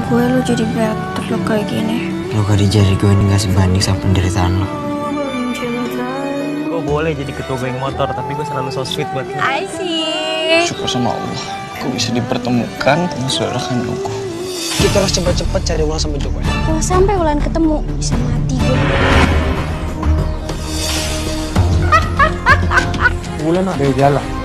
gue lo jadi better lo kayak gini. Luka di jari gue ini gak sebanding sama penderitaan lo. Gue boleh jadi ketua geng motor, tapi gue selalu so sweet buat lo. I see. Syukur sama Allah, aku bisa dipertemukan sama saudara kandungku. Kita harus cepat-cepat cari Wulan sama Joko. Kalau sampai Wulan ketemu, bisa mati gue. Wulan ada di jalan.